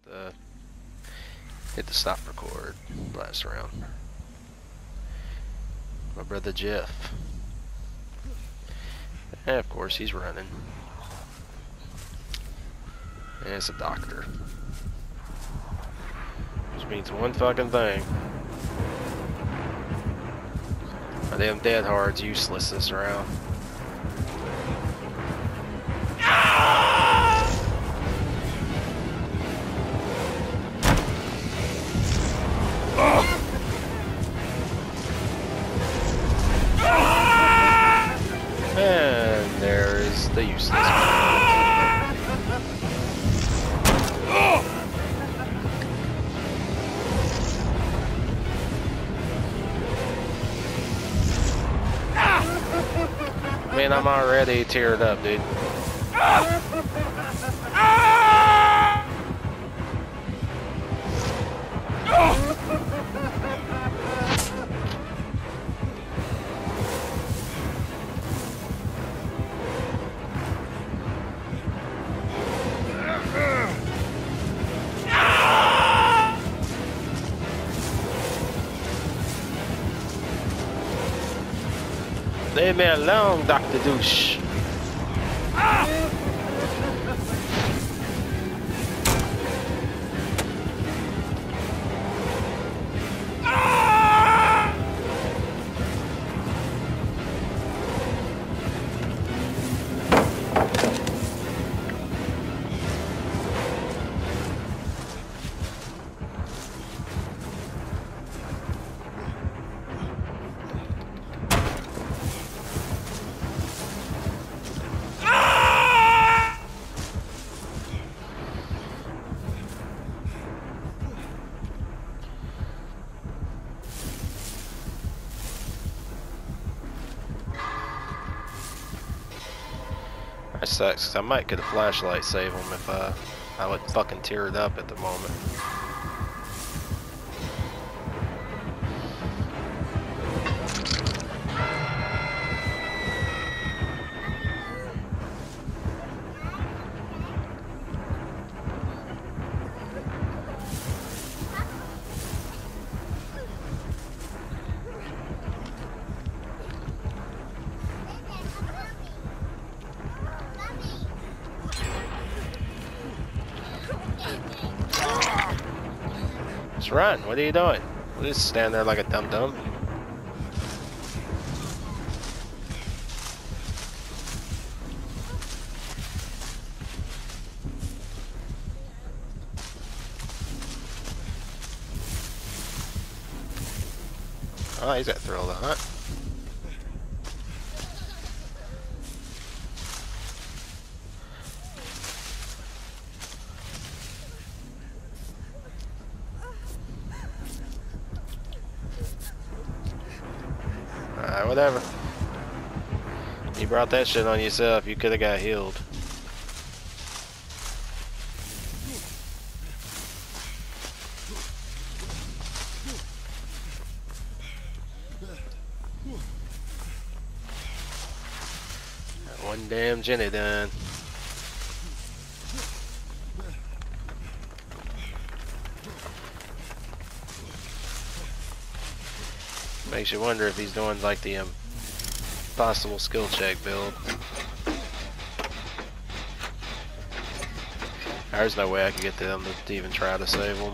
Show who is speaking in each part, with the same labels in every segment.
Speaker 1: Hit the stop record last round. My brother Jeff. And of course he's running. And it's a doctor. Which means one fucking thing. My damn dead hard's useless this round. And there is the useless one. Man, I'm already teared up, dude. Leave me alone, Dr. Douche. That sucks, 'cause I might get a flashlight save him if I would fucking tear it up at the moment. Just run, what are you doing? Just stand there like a dum-dum. Oh, he's at Thrill of the Hunt. Alright, whatever. You brought that shit on yourself, you could have got healed. Got one damn Jenny done. Makes you wonder if he's doing like the impossible skill check build. There's no way I could get them to even try to save him.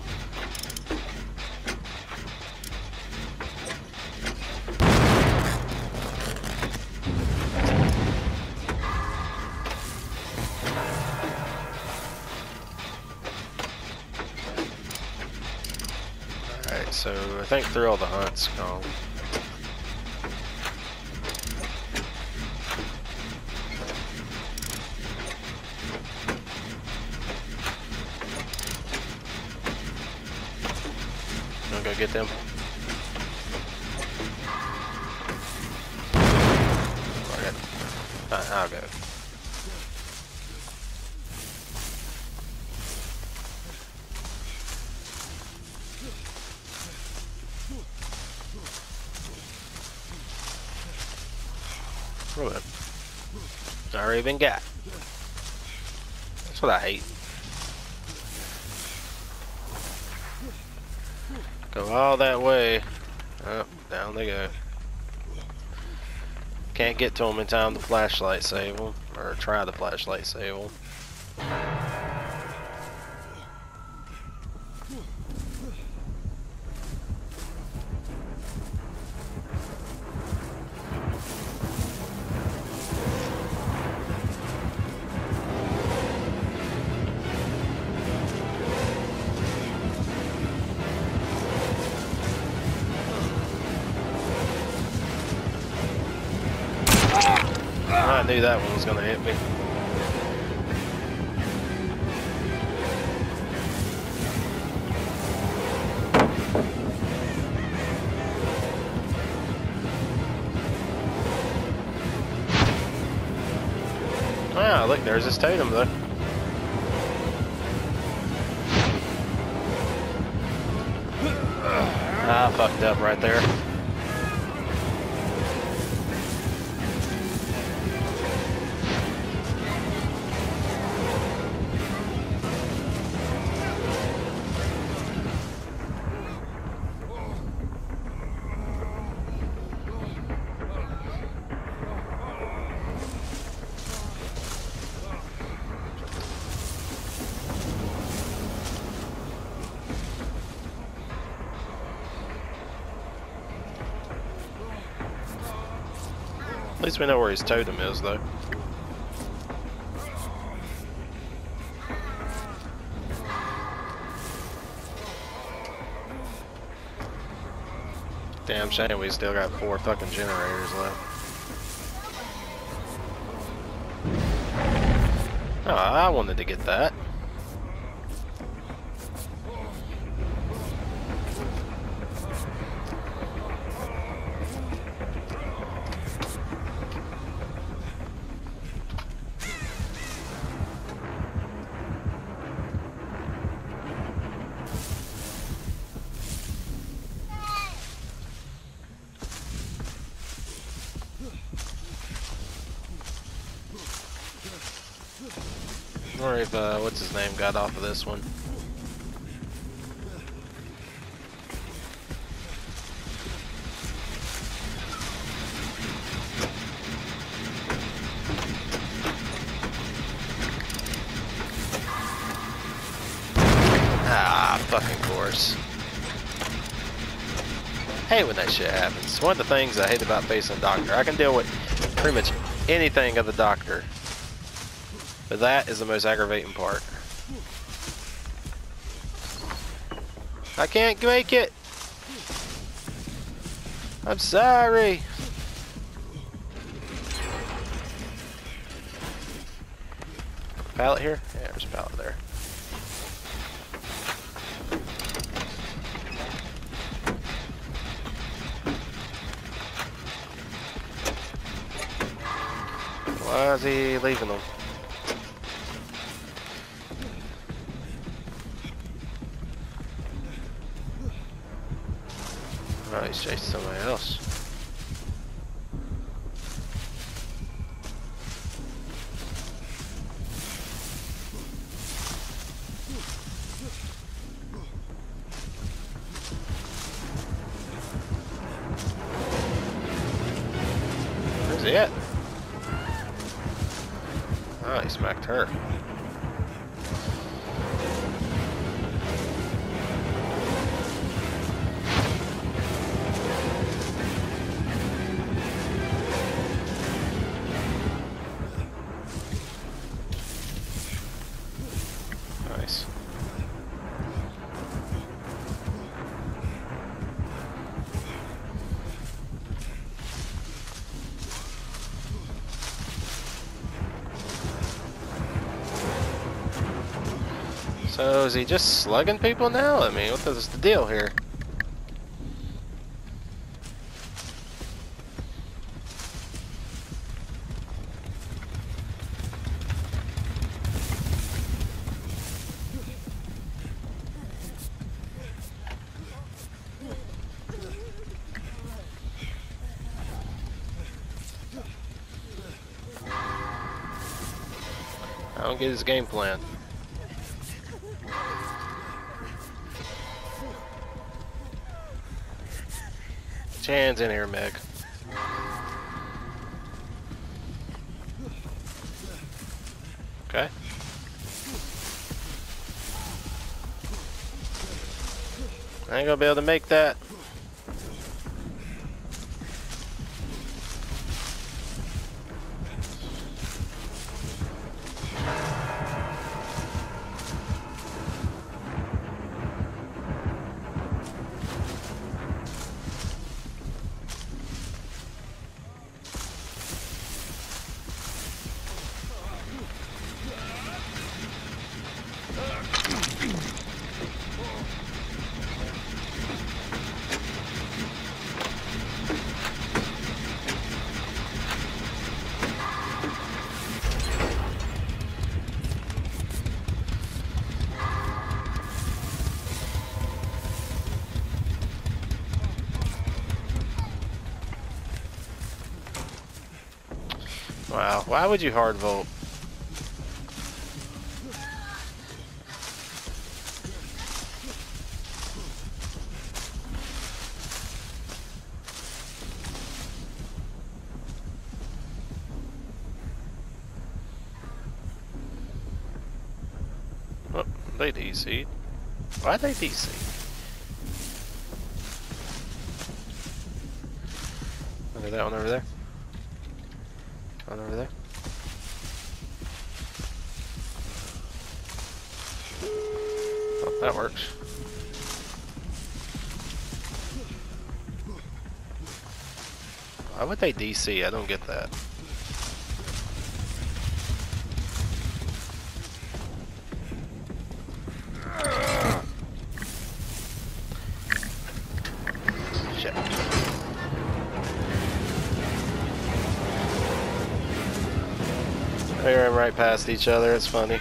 Speaker 1: Alright, so I think Thrill of the Hunt's gone. Go get them. I'll go. What? I already been got. That's what I hate. Go all that way. Oh, down they go. Can't get to them in time to flashlight save them. Or try the flashlight save them. I knew that one was gonna hit me. Ah, look, there's his totem though. I fucked up right there. At least we know where his totem is, though. Damn shame we still got 4 fucking generators left. Oh, I wanted to get that. Or if, what's his name got off of this one. Ah, fucking course. Hate when that shit happens. It's one of the things I hate about facing a doctor. I can deal with pretty much anything of the doctor. But that is the most aggravating part. I can't make it. I'm sorry. Pallet here? Yeah, there's a pallet there. Why is he leaving them? Oh, he's chasing somebody else. Where's he at? Oh, he smacked her. Nice. So is he just slugging people now? I mean, what is the deal here? I don't get his game plan. Get your hands in here, Meg. Okay. I ain't gonna be able to make that. Wow, why would you hard vault? Oh, they DC'd. Why'd they DC? Look at that one over there. One over there. Oh, that works. Why would they DC? I don't get that. Shit. We ran right past each other, it's funny.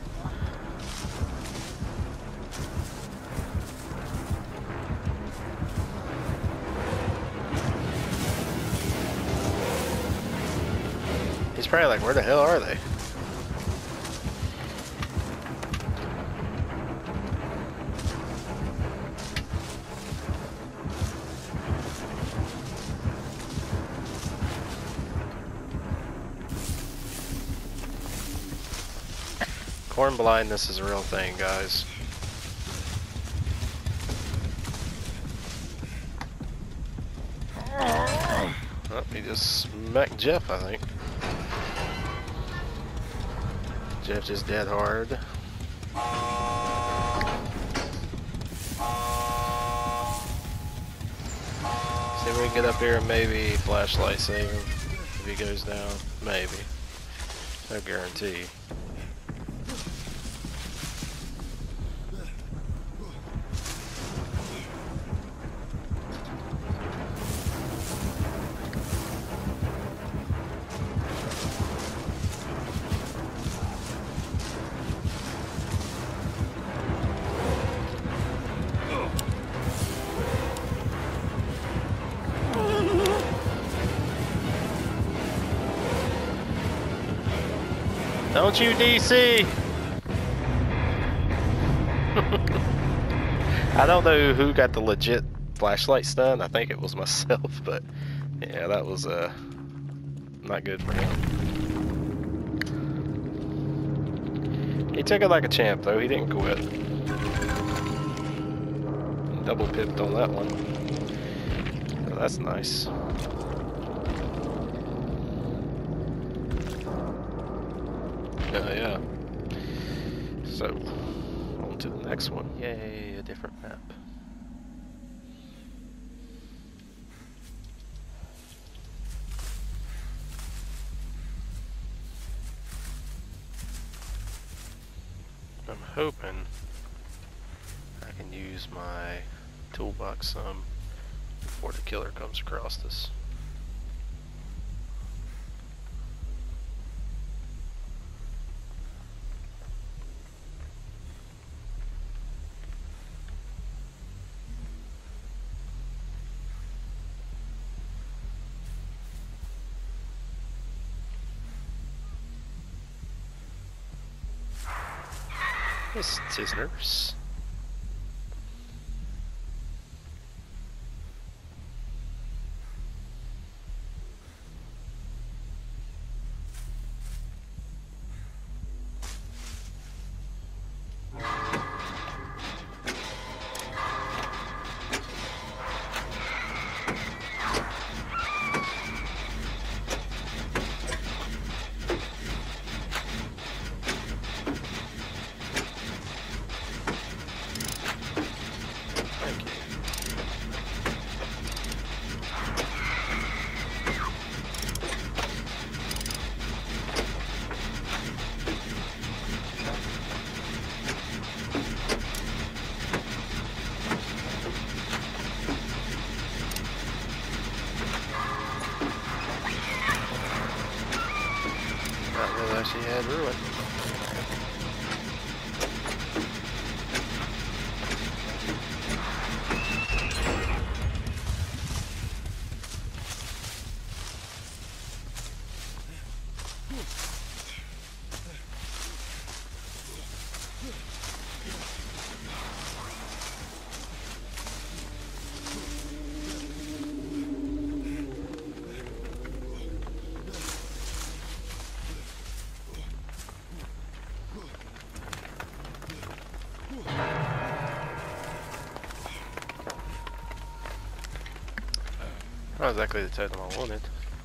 Speaker 1: He's probably like, where the hell are they? Corn blindness is a real thing, guys. Oh, he just smacked Jeff, I think. Jeff just dead hard. See if we can get up here and maybe flashlight save him if he goes down. Maybe. No guarantee. Don't you DC! I don't know who got the legit flashlight stun. I think it was myself, but yeah, that was not good for him. He took it like a champ though, he didn't quit. Double pipped on that one. So that's nice. Yeah. So, on to the next one. Yay, a different map. I'm hoping I can use my toolbox some before the killer comes across us. Miss Tisners. She had ruin. Not exactly the totem I wanted.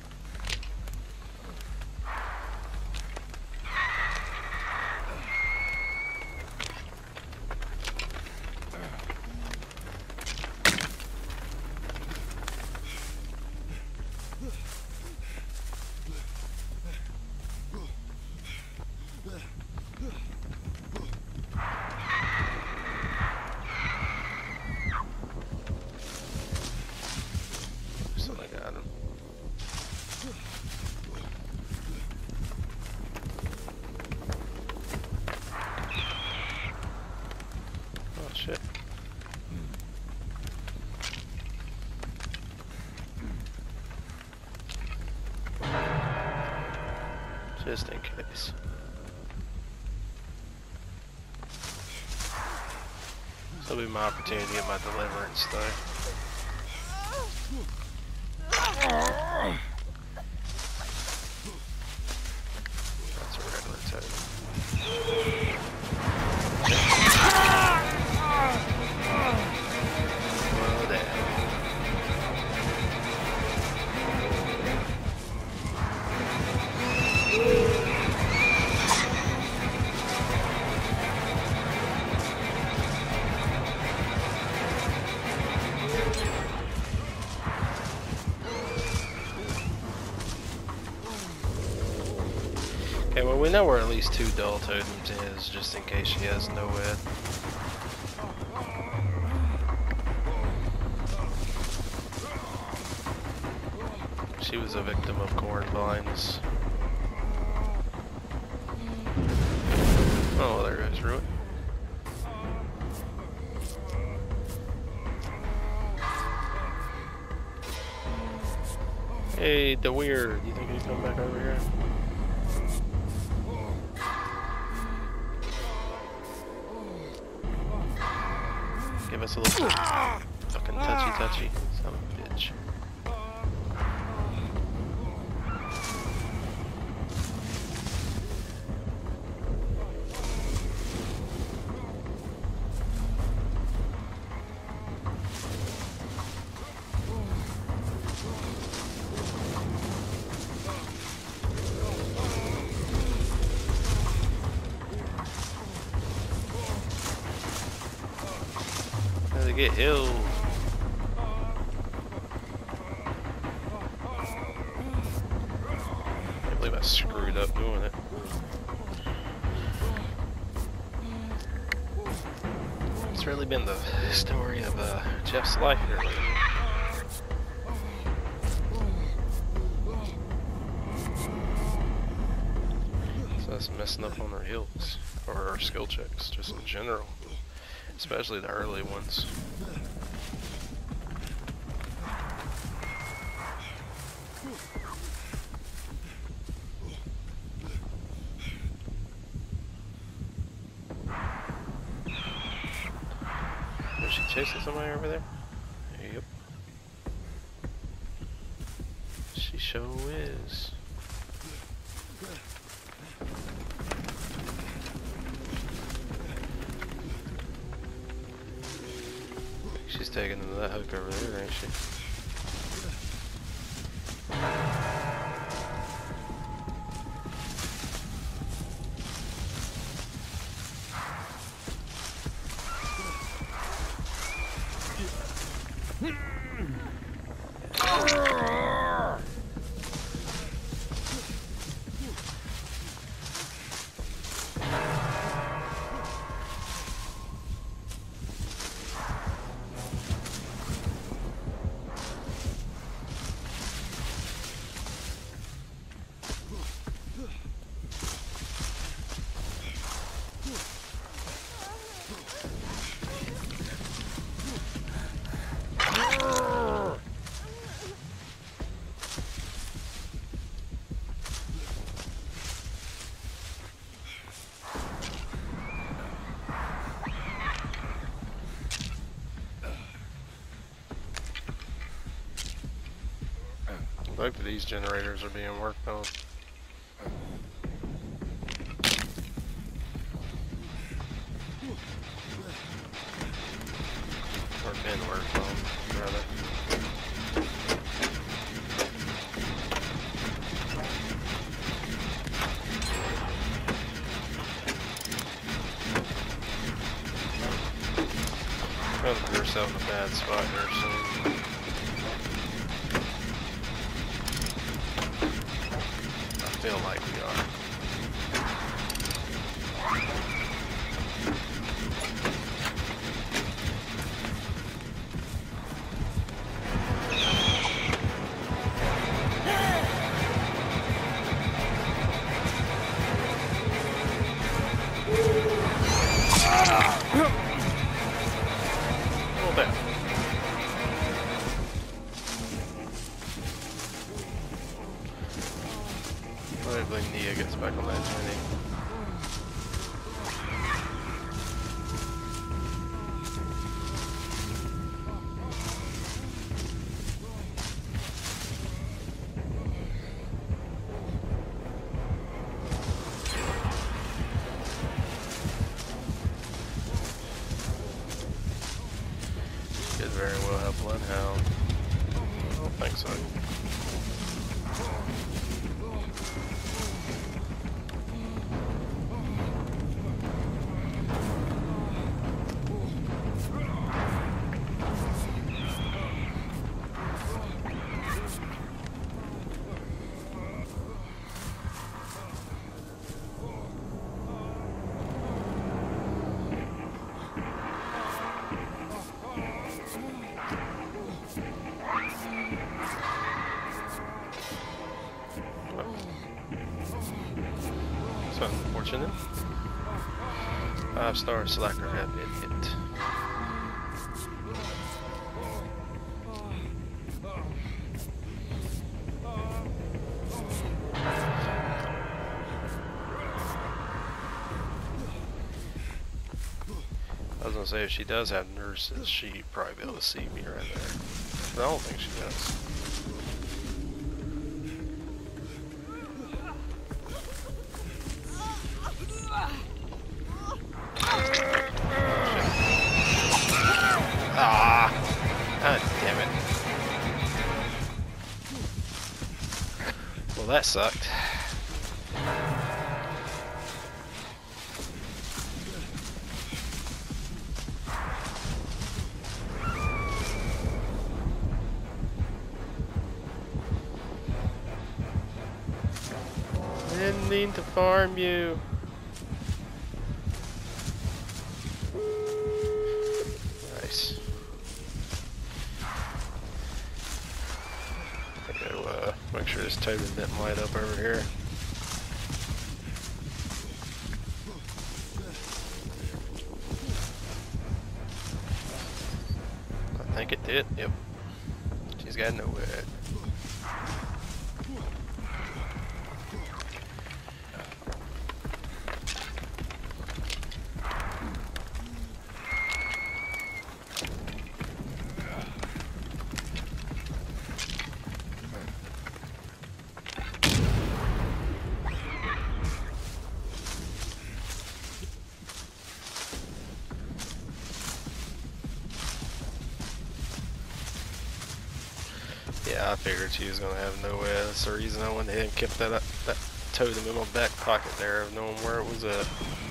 Speaker 1: Shit. Just in case. This will be my opportunity to get my deliverance though. That's a regular totem. Okay, well we know where at least 2 dull totems is, just in case she has no head. She was a victim of corn vines. Oh, well, there goes Ruin. Hey, the weird. You think he's coming back over here? Give us a little fucking touchy. Son of a bitch. Get healed. I can't believe I screwed up doing it. It's really been the story of Jeff's life here lately. So that's messing up on our heals, or our skill checks, just in general. Especially the early ones. Is she chasing somebody over there? Yep. She sure is. She's taking into that hook over there, ain't she? Both of these generators are being worked on. Or been worked on, rather. Trying to put herself in a bad spot here soon. I feel like we are. Hopefully Nia gets back on that journey. Could very well have Bloodhound. I don't think so. So unfortunate. 5-star slacker have been hit. I was gonna say if she does have nurses, she'd probably be able to see me right there. But I don't think she does. Ah! God damn it. Well, that sucked. I didn't mean to farm you. Nice. Go make sure this totem didn't light up over here. I think it did. Yep. She's got no wood. Yeah, I figured she was gonna have no way. That's the reason I went ahead and kept that totem in my back pocket there, of knowing where it was at.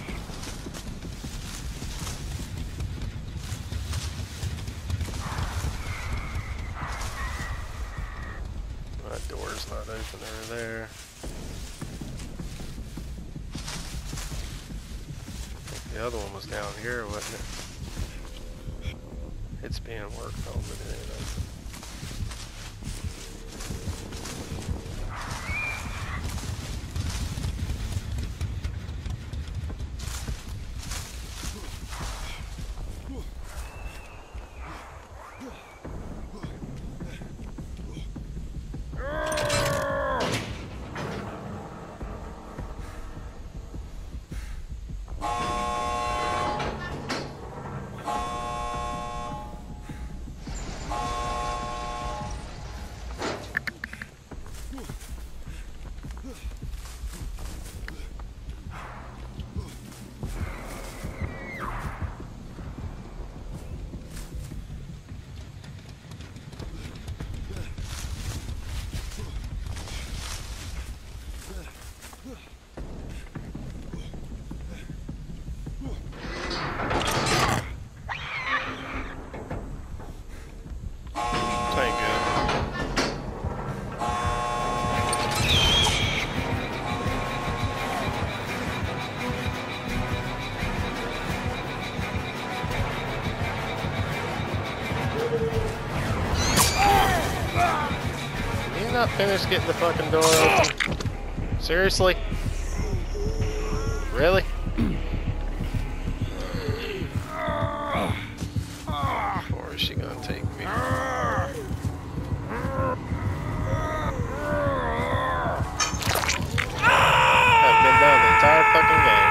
Speaker 1: That door's not open over there. I think the other one was down here, wasn't it? It's being worked on, but it ain't open. not finish getting the fucking door open? Seriously? Really? Or is she gonna take me? I've been done the entire fucking game.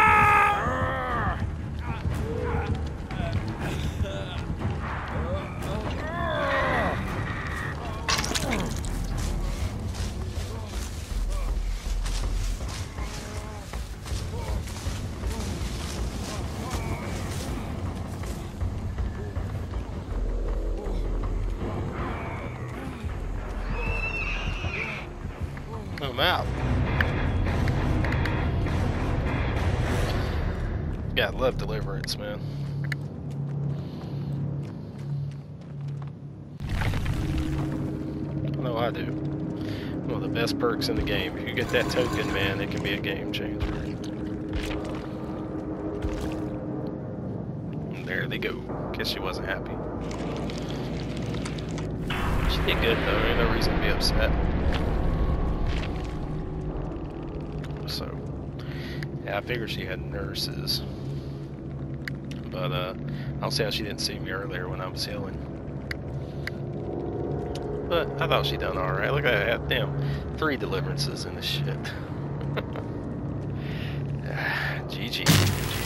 Speaker 1: I'm out. Yeah, I love Deliverance, man. I know I do. One of the best perks in the game. If you get that token, man, it can be a game changer. And there they go. Guess she wasn't happy. She did good though, ain't no reason to be upset. So, yeah, I figured she had nurses. But, I don't see how she didn't see me earlier when I was healing. But, I thought she done alright. Look at that, damn, 3 deliverances in this shit. GG.